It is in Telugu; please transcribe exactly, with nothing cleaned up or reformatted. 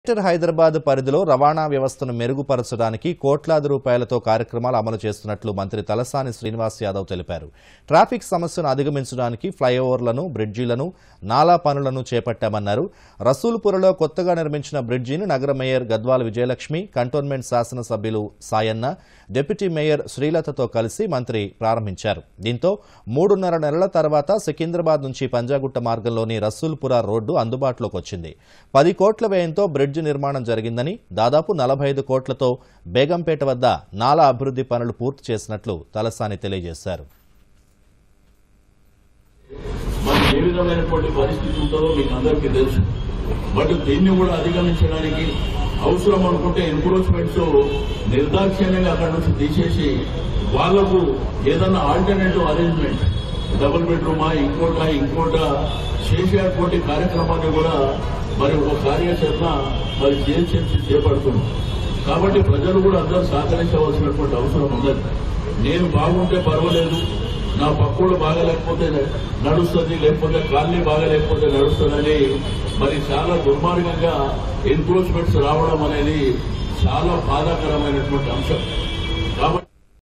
గ్రేటర్ హైదరాబాద్ పరిధిలో రవాణా వ్యవస్థను మెరుగుపరచడానికి కోట్లాది రూపాయలతో కార్యక్రమాలు అమలు చేస్తున్నట్లు మంత్రి తలసాని శ్రీనివాస్ యాదవ్ తెలిపారు. ట్రాఫిక్ సమస్యను అధిగమించడానికి ఫ్లైఓవర్లను, బ్రిడ్జిలను, నాలా పనులను చేపట్టామన్నారు. రసూల్పురలో కొత్తగా నిర్మించిన బ్రిడ్జిని నగర మేయర్ గద్వాల విజయలక్ష్మి, కంటోన్మెంట్ శాసనసభ్యులు సాయన్న, డిప్యూటీ మేయర్ శ్రీలతతో కలిసి మంత్రి ప్రారంభించారు. దీంతో మూడున్నర నెలల తర్వాత సికింద్రాబాద్ నుంచి పంజాగుట్ట మార్గంలోని రసూల్పుర రోడ్డు అందుబాటులోకి వచ్చింది. పది కోట్ల వ్యయంతో బ్రిడ్జి నిర్మాణం జరిగిందని, దాదాపు నలభై ఐదు కోట్లతో బేగంపేట వద్ద నాలా అభివృద్ధి పనులు పూర్తి చేసినట్లు తలసాని తెలియజేశారు. ఏ విధమైనటువంటి పరిస్థితి ఉంటుందో మీకు అందరికీ తెలుసు. బట్ దీన్ని కూడా అధిగమించడానికి అవసరం అనుకుంటే ఎన్క్రోచ్మెంట్స్ నిర్దాక్షిణ్యంగా అక్కడి నుంచి తీసేసి వాళ్లకు ఏదన్నా ఆల్టర్నేటివ్ అరేంజ్మెంట్, డబుల్ బెడ్రూమా, ఇంకోట ఇంకోట చేసేటువంటి కార్యక్రమాన్ని కూడా మరి ఒక కార్యాచరణ మరి జిహెచ్ఎంసీ చేపడుతుంది. కాబట్టి ప్రజలు కూడా అందరూ సహకరించవలసినటువంటి అవసరం ఉన్నది. నేను బాగుంటే పర్వాలేదు, నా పక్కులు బాగాలేకపోతే నడుస్తుంది, లేకపోతే కాలనీ బాగాలేకపోతే నడుస్తుందని మరి చాలా దుర్మార్గంగా ఎన్క్రోచ్మెంట్స్ రావడం అనేది చాలా బాధాకరమైనటువంటి అంశం. కాబట్టి